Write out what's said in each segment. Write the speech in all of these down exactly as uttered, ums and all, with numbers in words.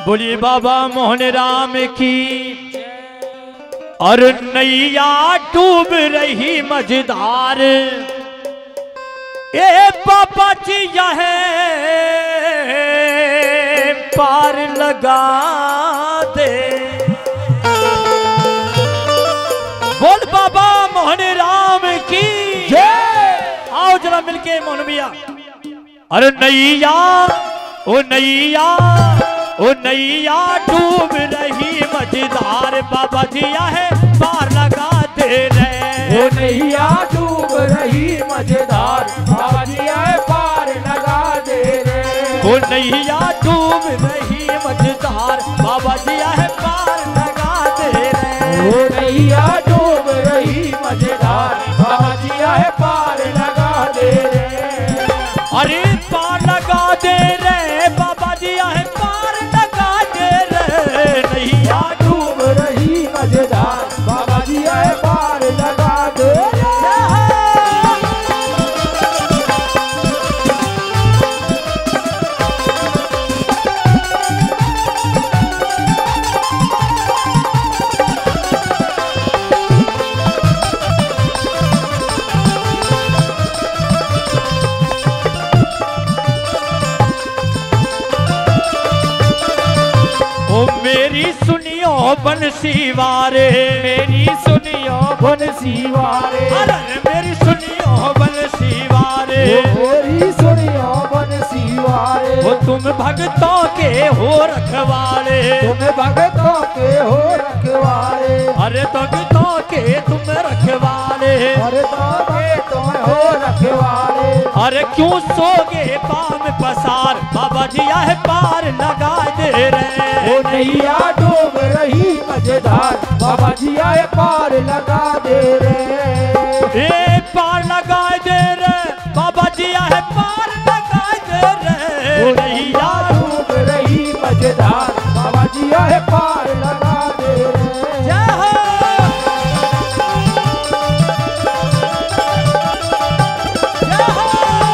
बोलिए बाबा मोहन राम की। और नैया डूब रही मझधार, ए बाबा जी यह पार लगा दे। बोल बाबा मोहन राम की जय। आओ जरा मिलके मोहन भैया। अरे नैया ओ नैया ओ नैया डूब रही मझधार, बाबा जी है पार लगा दे रे। ओ नैया डूब रही मझधार, बाबा जी है पार लगा दे रे। ओ नैया डूब रही मझधार, बाबा जी है पार लगा दे रे। ओ नैया डूब रही मझधार, बाबा जी है पार लगा दे रे। अरे पार लगा दे रे, बाबा जी है पार लगा दे रे। नैया डूब रही मझधार, बाबा जी है पार लगा दे रे। मेरी सुनियो बंसी वारे, मेरी सुनियो बंसी वारे। अरे मेरी सुनियो बंसी वारे, मेरी सुनियो बंसी वारे। वो तुम भक्तों के हो रखवाले, तुम भक्तों के हो रखवाले। अरे भक्तों के तुम रखवाले, अरे तो के तुम हो रखवाले। अरे क्यों सोगे पाम पसार, बाबा जी है पार लगा दे रे। ओ नैया डूब रही मझधार, बाबा जी है पार लगा दे रे। ए पार लगा दे रे, बाबा जी है पार लगा दे रे। ओ नैया डूब रही मझधार, बाबा जी है पार लगा दे रे। जय हो। जय हो।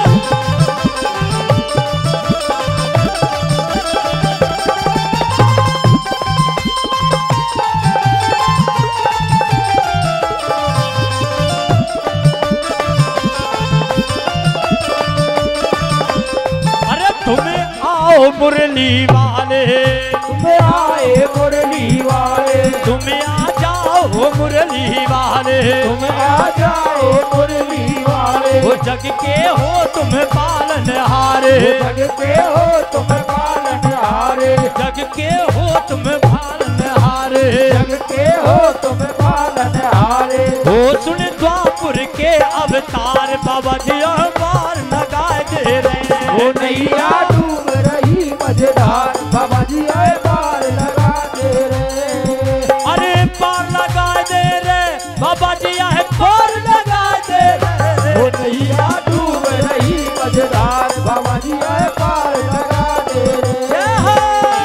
तुम्हें आओ मुरली वाले, तुम्हें आए मुरली वाले। तुम्हें आ जाओ मुरली वाले, तुम आ जाओ मुरली वाले। वो जग के हो तुम पालन हारे, जग के हो तुम पालन हारे। जग के हो तुम पालन हारे, जग के हो तुम पालन हारे। हो सुन द्वापुर के अवतार, बाबा जी पार लगा दे रहे। ओ नैया डूब रही मझधार, बाबा जी है पार लगा दे रे। अरे पार लगा दे रे, बाबा जी है पार लगा दे रे। ओ नैया डूब रही मझधार, बाबा जी है पार लगा दे रे। जय हो।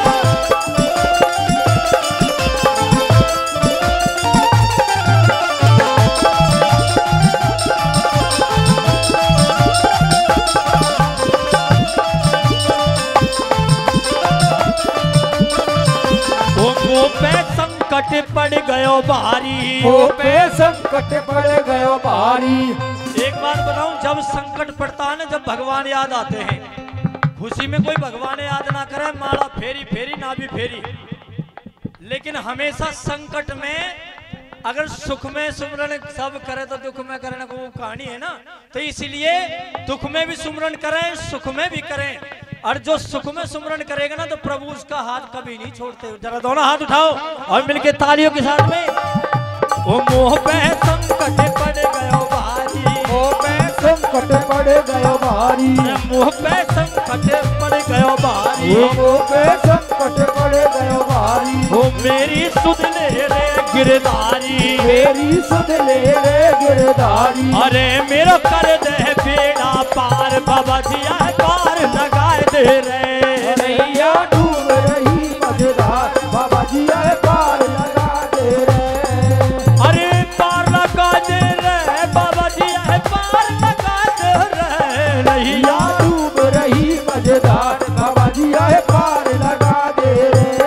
पे संकट पड़ गयो भारी, ओ पे संकट पड़ गयो भारी। एक बात बताऊं, जब संकट पड़ता है ना, जब भगवान याद आते हैं, खुशी में कोई भगवान याद ना करे, माला फेरी फेरी ना भी फेरी, लेकिन हमेशा संकट में अगर सुख में सुमरन सब करे तो दुख में करे ना, वो कहानी है ना। तो इसीलिए दुख में भी सुमरन करें, सुख में भी करें, और जो सुख में सुमरन करेगा ना तो प्रभु उसका हाथ कभी नहीं छोड़ते। जरा दोनों हाथ उठाओ और मिलके तालियों के साथ में। ओ मोह पे संकट पड़ गयो भारी, मोह पे संकट पड़ गयो भारी। मोह पे संकट पड़ गयो भारी, मोह पे संकट पड़ गयो भारी। ओ मेरी सुध ले रे गिरधारी, मेरी सुध ले रे गिरधारी। अरे मेरा कर दे बेड़ा पार, बाबा जी है पार लगा दे रे। नैया डूब रही मझधार, बाबा जी है पार लगा दे रे। अरे पार लगा दे रे, बाबा जी है पार लगा दे रे। नैया डूब रही मझधार, बाबा जी है पार लगा दे रे।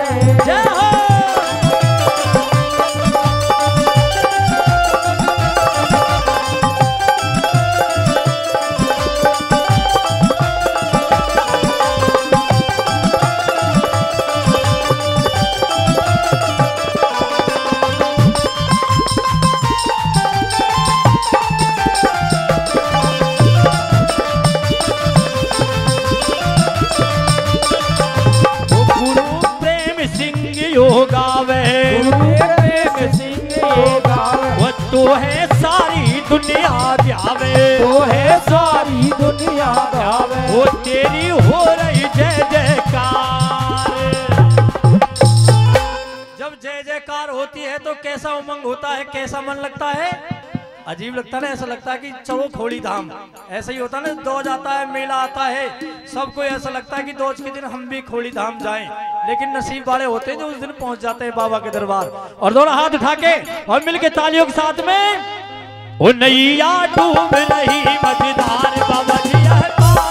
पार होती है तो कैसा उमंग होता है, कैसा मन लगता है, अजीब लगता है ना। ऐसा लगता है कि चलो खोड़ी धाम, ऐसा ही होता है ना। दौज आता है, मेला आता है, सबको ऐसा लगता है कि दौज के दिन हम भी खोड़ी धाम जाएं, लेकिन नसीब वाले होते हैं जो उस दिन पहुंच जाते हैं बाबा के दरबार। और दोनों हाथ उठा के और मिलके तालियों के साथ में, ओ नैया डूब रही मझधार बाबा जी है पार